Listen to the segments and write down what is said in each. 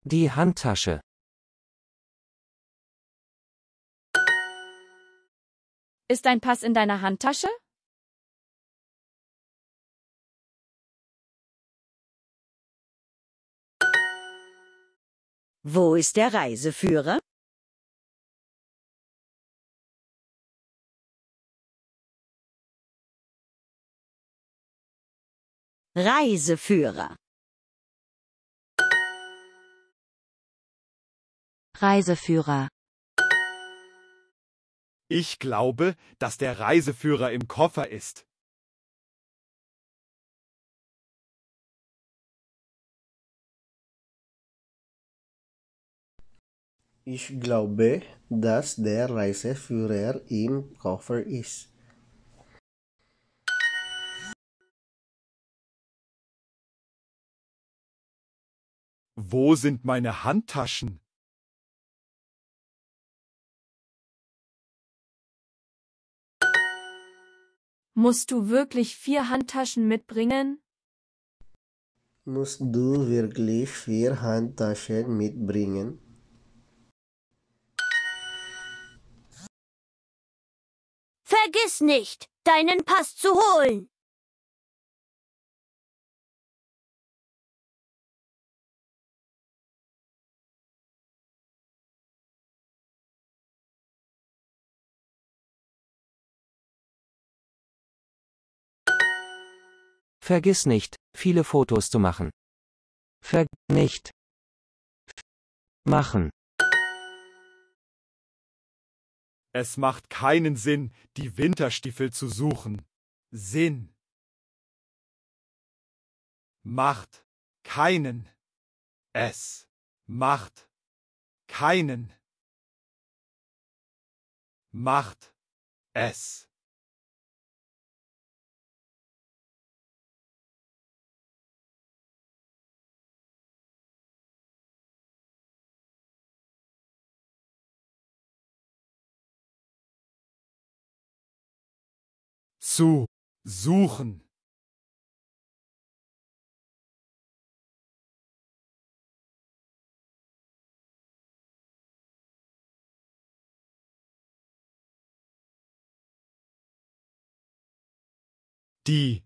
Die Handtasche. Ist dein Pass in deiner Handtasche? Wo ist der Reiseführer? Reiseführer. Reiseführer. Ich glaube, dass der Reiseführer im Koffer ist. Ich glaube, dass der Reiseführer im Koffer ist. Wo sind meine Handtaschen? Musst du wirklich 4 Handtaschen mitbringen? Musst du wirklich 4 Handtaschen mitbringen? Vergiss nicht, deinen Pass zu holen. Vergiss nicht, viele Fotos zu machen. Nicht. Machen. Es macht keinen Sinn, die Winterstiefel zu suchen. Sinn. Macht keinen. Es macht keinen. Macht es. Zu suchen. Die.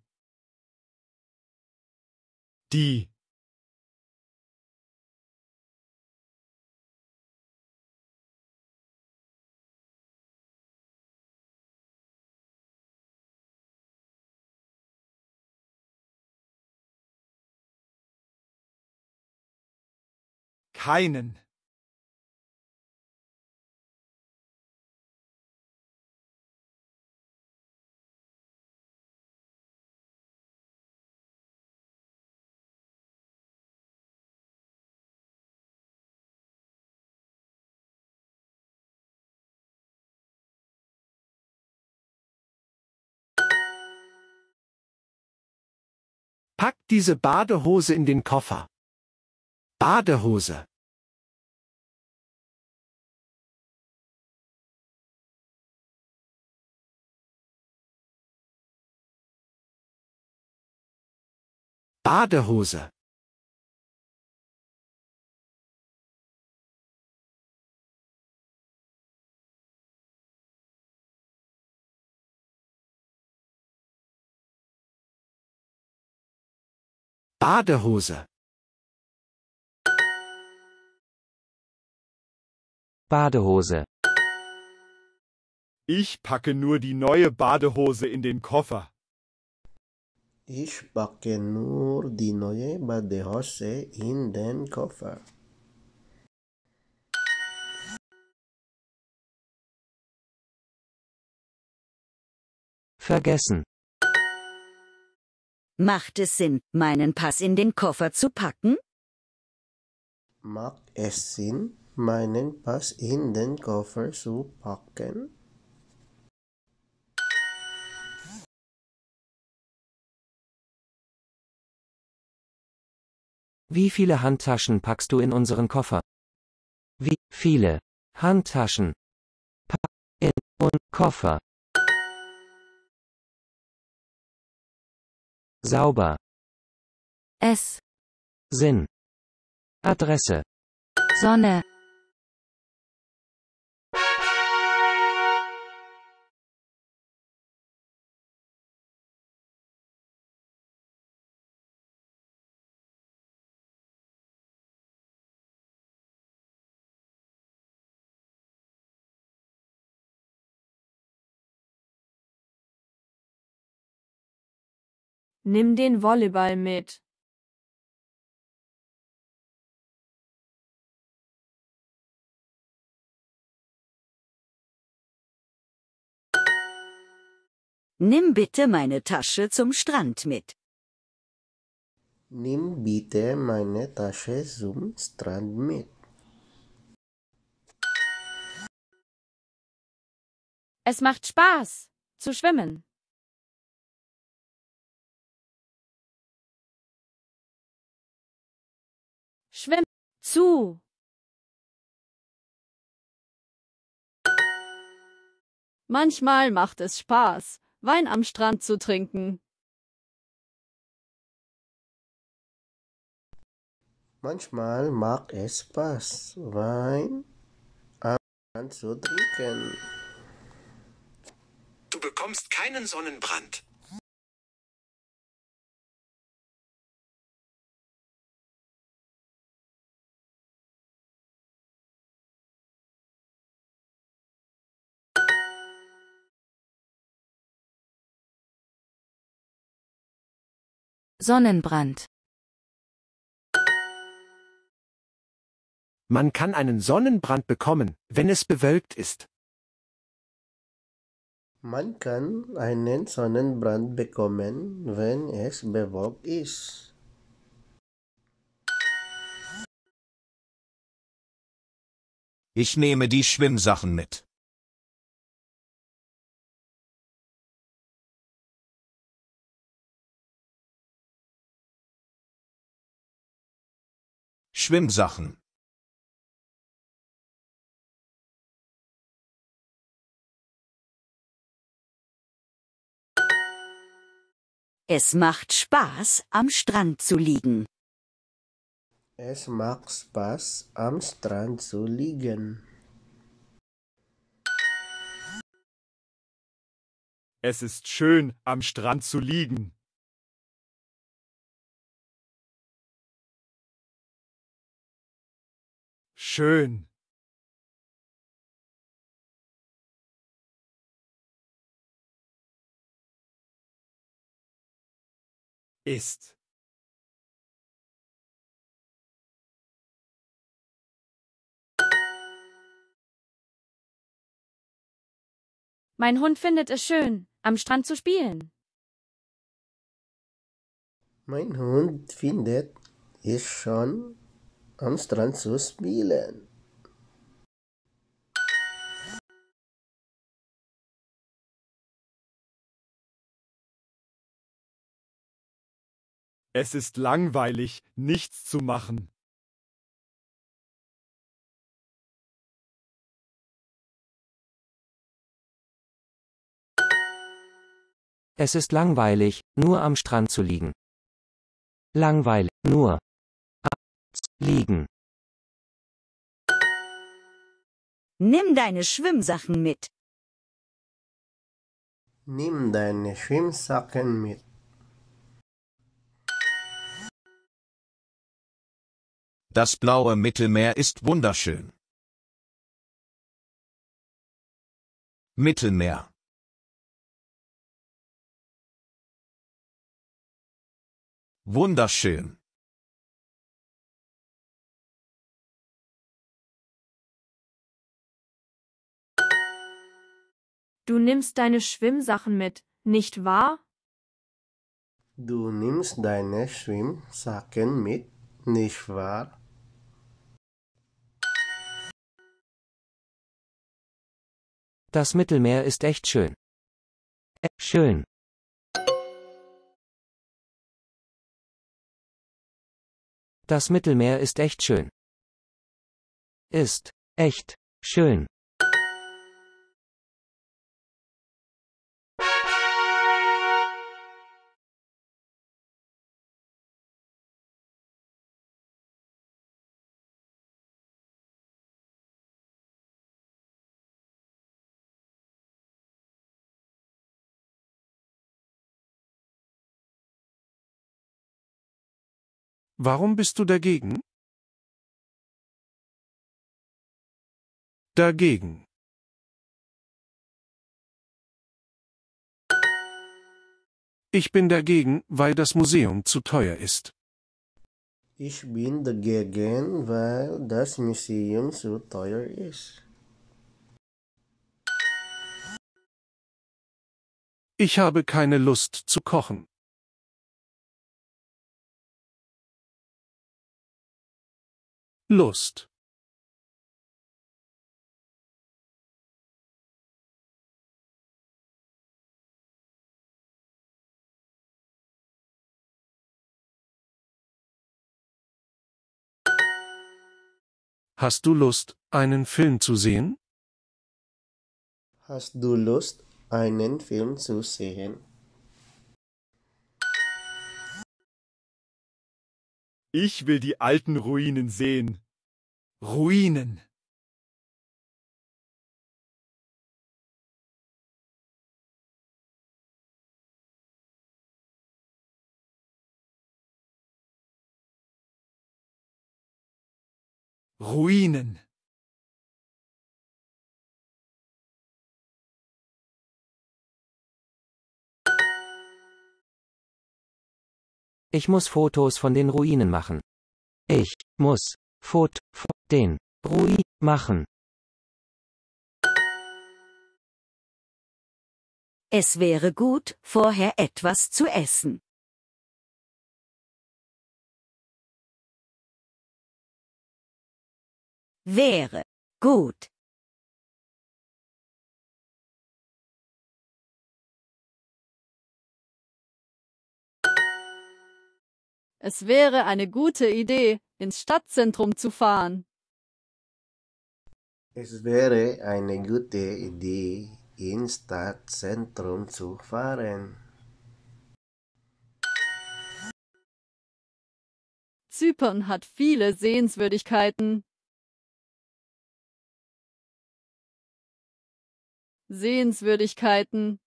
Keinen. Pack diese Badehose in den Koffer. Badehose. Badehose. Badehose. Badehose. Ich packe nur die neue Badehose in den Koffer. Ich packe nur die neue Badehose in den Koffer. Vergessen. Macht es Sinn, meinen Pass in den Koffer zu packen? Macht es Sinn, meinen Pass in den Koffer zu packen? Wie viele Handtaschen packst du in unseren Koffer? Wie viele Handtaschen in unseren Koffer? Sauber. Es. Sinn. Adresse. Sonne, Nimm den Volleyball mit. Nimm bitte meine Tasche zum Strand mit. Nimm bitte meine Tasche zum Strand mit. Es macht Spaß zu schwimmen. Schwimm zu. Manchmal macht es Spaß, Wein am Strand zu trinken. Manchmal mag es Spaß, Wein am Strand zu trinken. Du bekommst keinen Sonnenbrand. Sonnenbrand, Man kann einen Sonnenbrand bekommen, wenn es bewölkt ist. Man kann einen Sonnenbrand bekommen, wenn es bewölkt ist. Ich nehme die Schwimmsachen mit. Schwimmsachen. Es macht Spaß, am Strand zu liegen. Es macht Spaß, am Strand zu liegen. Es ist schön, am Strand zu liegen. Schön. Ist. Mein Hund findet es schön, am Strand zu spielen. Mein Hund findet es schon, am Strand zu spielen. Es ist langweilig, nichts zu machen. Es ist langweilig, nur am Strand zu liegen. Langweilig, nur liegen. Nimm deine Schwimmsachen mit. Nimm deine Schwimmsachen mit. Das blaue Mittelmeer ist wunderschön. Mittelmeer. Wunderschön. Du nimmst deine Schwimmsachen mit, nicht wahr? Du nimmst deine Schwimmsachen mit, nicht wahr? Das Mittelmeer ist echt schön. Schön. Das Mittelmeer ist echt schön. Ist echt schön. Warum bist du dagegen? Dagegen. Ich bin dagegen, weil das Museum zu teuer ist. Ich bin dagegen, weil das Museum so teuer ist. Ich habe keine Lust zu kochen. Lust. Hast du Lust, einen Film zu sehen? Hast du Lust, einen Film zu sehen? Ich will die alten Ruinen sehen. Ruinen. Ruinen. Ich muss Fotos von den Ruinen machen. Ich muss Foto von den Ruinen machen. Es wäre gut, vorher etwas zu essen. Wäre gut. Es wäre eine gute Idee, ins Stadtzentrum zu fahren. Es wäre eine gute Idee, ins Stadtzentrum zu fahren. Zypern hat viele Sehenswürdigkeiten. Sehenswürdigkeiten.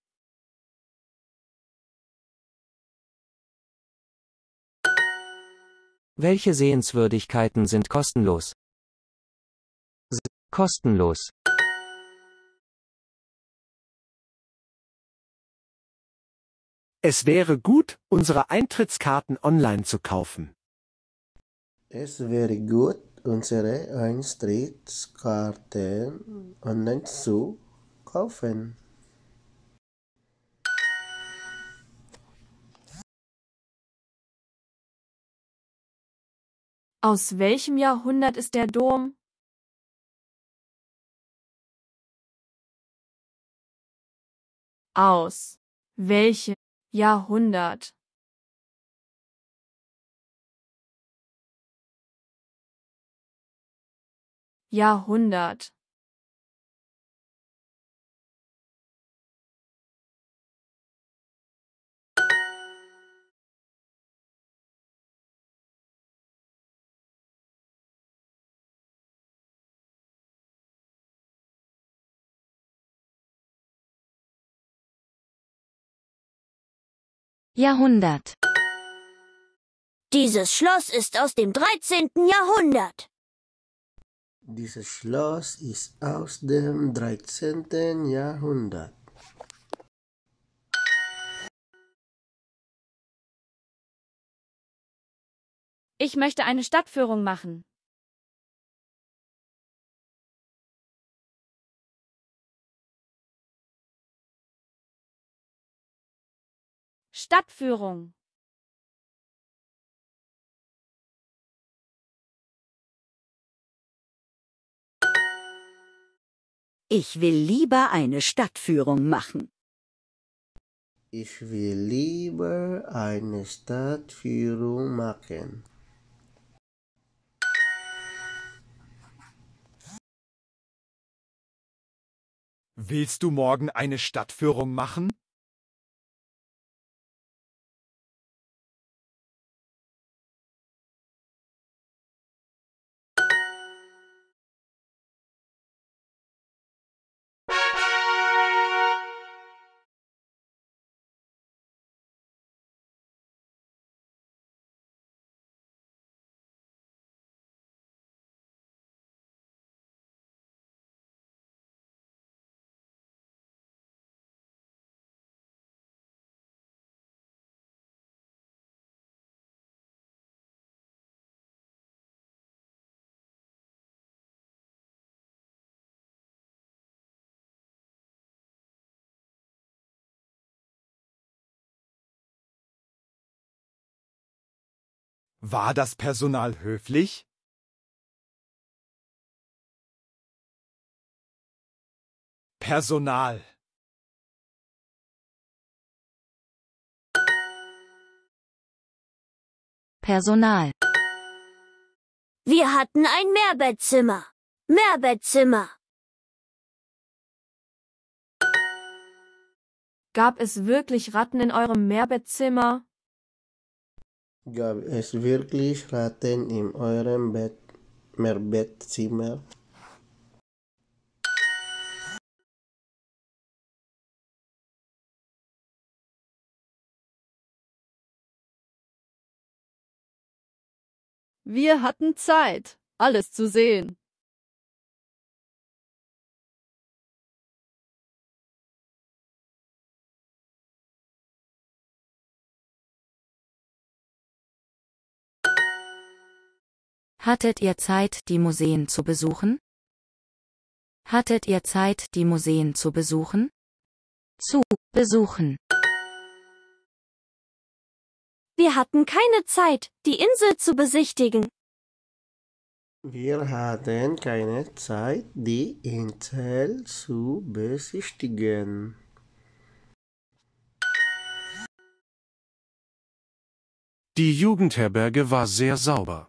Welche Sehenswürdigkeiten sind kostenlos? Kostenlos. Es wäre gut, unsere Eintrittskarten online zu kaufen. Es wäre gut, unsere Eintrittskarten online zu kaufen. Aus welchem Jahrhundert ist der Dom? Aus welchem Jahrhundert? Jahrhundert. Jahrhundert. Dieses Schloss ist aus dem 13. Jahrhundert. Dieses Schloss ist aus dem 13. Jahrhundert. Ich möchte eine Stadtführung machen. Stadtführung. Ich will lieber eine Stadtführung machen. Ich will lieber eine Stadtführung machen. Willst du morgen eine Stadtführung machen? War das Personal höflich? Personal. Personal. Wir hatten ein Mehrbettzimmer. Mehrbettzimmer. Gab es wirklich Ratten in eurem Mehrbettzimmer? Gab es wirklich Ratten in eurem Mehrbettzimmer? Wir hatten Zeit, alles zu sehen. Hattet ihr Zeit, die Museen zu besuchen? Hattet ihr Zeit, die Museen zu besuchen? Zu besuchen. Wir hatten keine Zeit, die Insel zu besichtigen. Wir hatten keine Zeit, die Insel zu besichtigen. Die Jugendherberge war sehr sauber.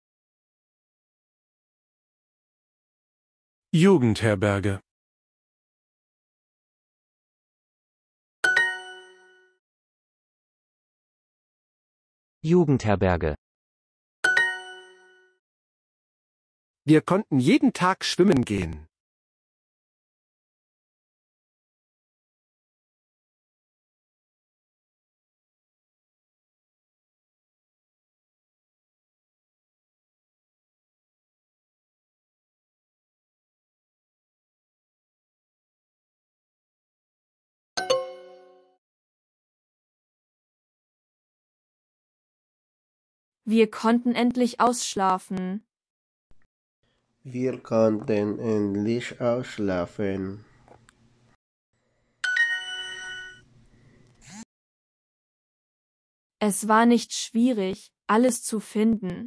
Jugendherberge. Jugendherberge. Wir konnten jeden Tag schwimmen gehen. Wir konnten endlich ausschlafen. Wir konnten endlich ausschlafen. Es war nicht schwierig, alles zu finden.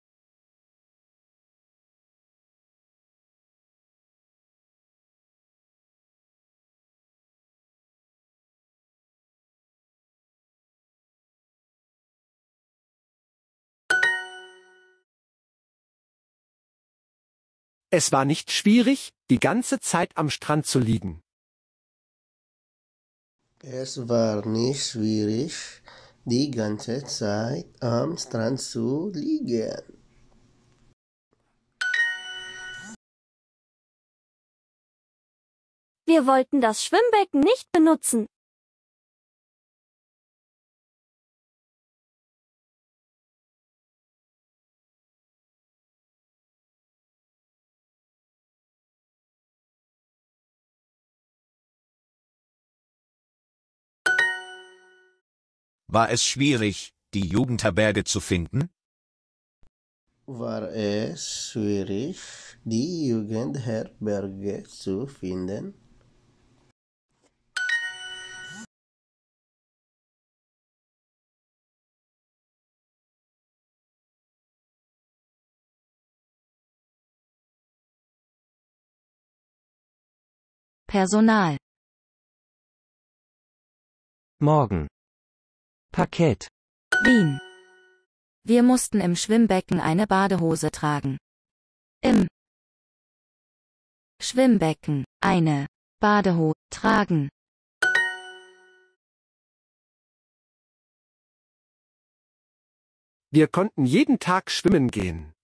Es war nicht schwierig, die ganze Zeit am Strand zu liegen. Es war nicht schwierig, die ganze Zeit am Strand zu liegen. Wir wollten das Schwimmbecken nicht benutzen. War es schwierig, die Jugendherberge zu finden? War es schwierig, die Jugendherberge zu finden? Personal. Morgen. Paket. Wien. Wir mussten im Schwimmbecken eine Badehose tragen. Im Schwimmbecken eine Badehose tragen. Wir konnten jeden Tag schwimmen gehen.